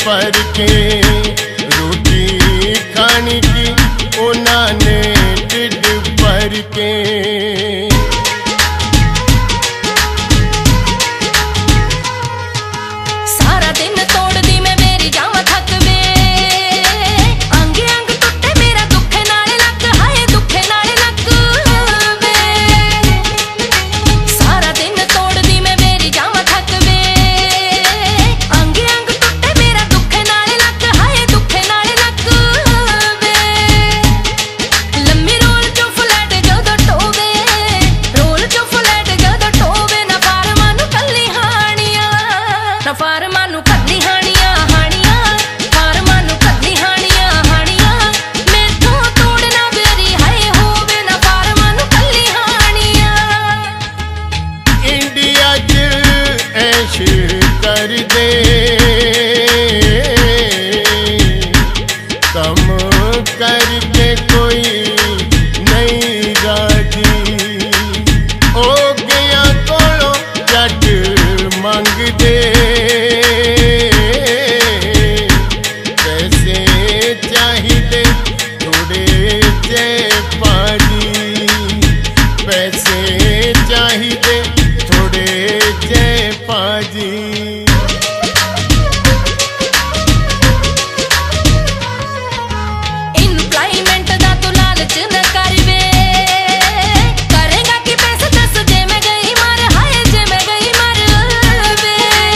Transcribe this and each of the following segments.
भर के रोटी खाने की उन्होंने ढिड भर के। सारा दिन तोड़ दी मैं मेरी जावा थक वे, अंग अंग टुटे मेरा दुखे नाले लग, हाय दुखे नाले लग वे। सारा दिन तोड़ दी मैं मेरी जावा थक वे, अंग अंग टुटे मेरा दुखे नाले लग, हाय दुखे नाले लग वे। लम्मी रोल चो फ्लैट जदों टोवे, रोल चो फ्लैट जदों टोवे, ना फार्मां नूं कल्ली हाणियां, ना फार्मां नूं कल्ली हाणियां हाणियां, फार्मां नूं कल्ली हाणियां हाणियां। मैथों तोड़ना बेरी हाय होवे, ना फार्मां नूं कल्ली हाणियां। इंडिया च ऐश कर दे, कम करके कोई नहीं राजी, ओ गया कोलों जट मंग दे। पैसे चाहिए थोड़े जे पाजी, पैसे चाहिए थोड़े जे पाजी। इम्प्लॉयमेंट दा तू लालच न कर वे, करेगा कि पैसे दस जे मैं गई मर, हाय जे मैं गई मर वे।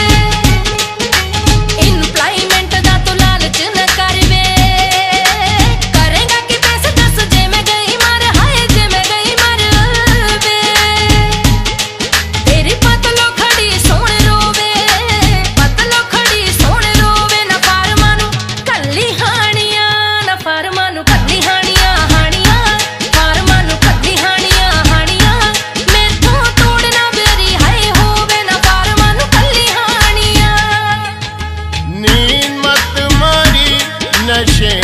इम्प्लॉयमेंट दा तू लालच न कर वे, करेगा कि पैसे दस जे मैं गई मर, हाय जे मैं गई मर वे। तेरी पतलो खड़ी सोण रोवे, पतलो खड़ी सोण रोवे, ना फार्मां नूं कल्ली हाणियां, ना फार्मां नूं कल्ली हाणियां हाणियां, फार्मां नूं कल्ली हाणियां हाणियां। मैथों तोड़ना बेरी हाय होवे, ना फार्मां नूं कल्ली हाणियां। नींद मत मारी नशे